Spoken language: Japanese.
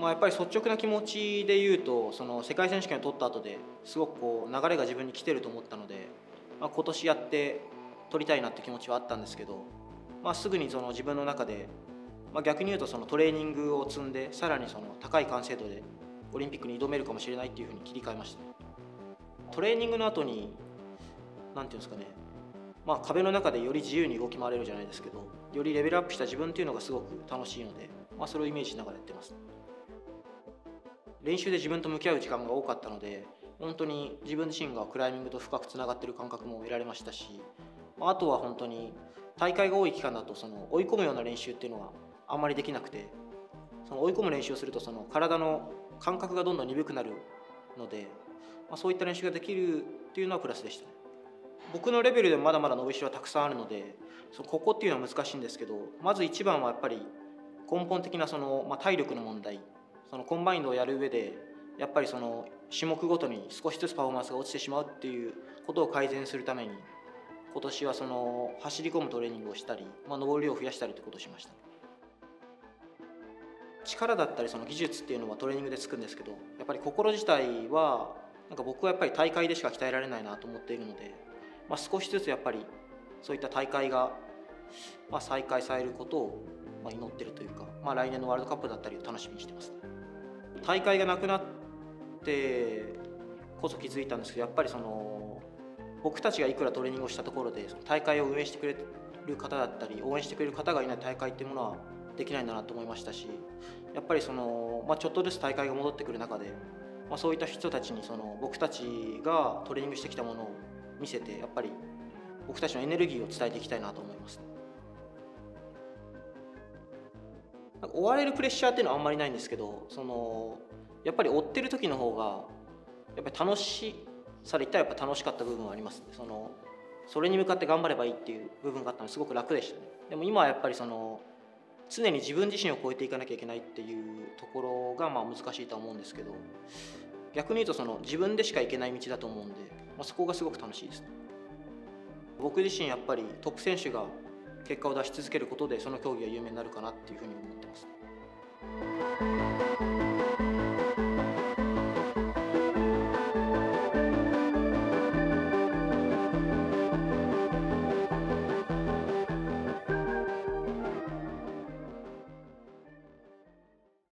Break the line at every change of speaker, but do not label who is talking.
やっぱり率直な気持ちで言うと、その世界選手権を取った後ですごく流れが自分に来てると思ったので、今年やって取りたいなって気持ちはあったんですけど、すぐにその自分の中で、逆に言うとそのトレーニングを積んで、さらにその高い完成度でオリンピックに挑めるかもしれないっていうふうに切り替えました。トレーニングの後に何ていうんですかね、壁の中でより自由に動き回れるじゃないですけど、よりレベルアップした自分っていうのがすごく楽しいので、それをイメージしながらやってます。練習で自分と向き合う時間が多かったので、本当に自分自身がクライミングと深くつながっている感覚も得られましたし、あとは本当に大会が多い期間だとその追い込むような練習っていうのはあんまりできなくて、その追い込む練習をするとその体の感覚がどんどん鈍くなるので、そういった練習ができるっていうのはプラスでしたね。僕のレベルでもまだまだ伸びしろはたくさんあるので、ここっていうのは難しいんですけど、まず一番はやっぱり根本的なその、体力の問題、そのコンバインドをやる上でやっぱりその種目ごとに少しずつパフォーマンスが落ちてしまうっていうことを改善するために、今年はその走り込むトレーニングをしたり、登りを増やしたりということをしました。力だったりその技術っていうのはトレーニングでつくんですけど、やっぱり心自体は僕はやっぱり大会でしか鍛えられないなと思っているので、少しずつやっぱりそういった大会が再開されることを祈っているというか、来年のワールドカップだったりを楽しみにしてます。大会がなくなってこそ気づいたんですけど、やっぱりその僕たちがいくらトレーニングをしたところで、その大会を運営してくれる方だったり応援してくれる方がいない大会っていうものはできないんだなと思いましたし、やっぱりその、ちょっとずつ大会が戻ってくる中で、そういった人たちにその僕たちがトレーニングしてきたものを見せて、やっぱり僕たちのエネルギーを伝えていきたいなと思います。追われるプレッシャーっていうのはあんまりないんですけど、そのやっぱり追ってる時の方がやっぱり楽しさで言ったらやっぱ楽しかった部分はありますね。それに向かって頑張ればいいっていう部分があったのですごく楽でしたね。でも今はやっぱりその常に自分自身を超えていかなきゃいけないっていうところが難しいとは思うんですけど、逆に言うとその自分でしか行けない道だと思うんで、そこがすごく楽しいですね。僕自身やっぱりトップ選手が結果を出し続けることでその競技が有名になるかなっていうふうに思ってます。